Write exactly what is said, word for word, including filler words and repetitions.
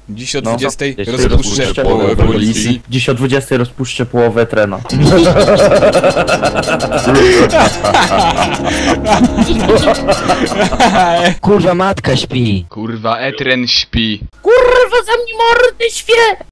Dziś o No, dwudziestej dziś rozpuszczę rozpuszczę połowę połowę policji. Dziś o dwudziestej rozpuszczę połowę trena. Kurwa, matka śpi. Kurwa, Etren śpi. Kurwa, za mnie mordy świe!